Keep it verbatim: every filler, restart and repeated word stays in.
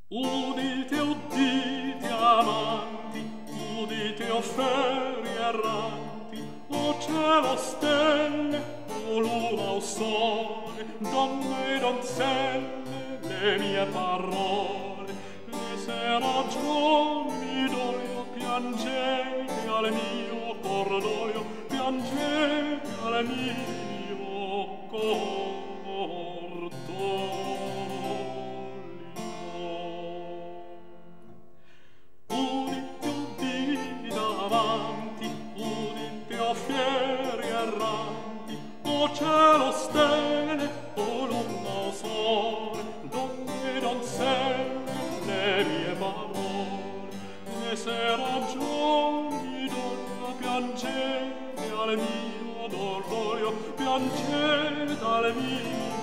Udite, udite, amanti, udite, o feri erranti, o cielo, stelle, o luna, o sole, donne e donzelle, le mie parole. E se ragion mi doglio, piangete al mio cordoglio, piangete al mio cordoglio. Udite, udite, amanti, udite, o fieri erranti, o cielo, stelle, o luna, o sole, donne e donzelle, le mie parole. E se ragion mi dona, piangete al mio dolore, piangete al mio